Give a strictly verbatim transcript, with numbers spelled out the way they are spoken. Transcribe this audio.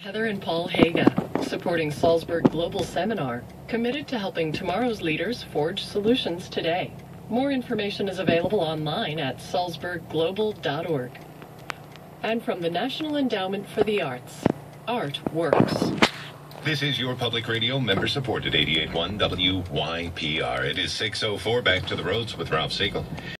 Heather and Paul Haga, supporting Salzburg Global Seminar, committed to helping tomorrow's leaders forge solutions today. More information is available online at salzburg global dot org. And from the National Endowment for the Arts, Art Works. This is your public radio, member-supported eighty-eight point one W Y P R. It is six oh four. Back to the roads with Ralph Siegel.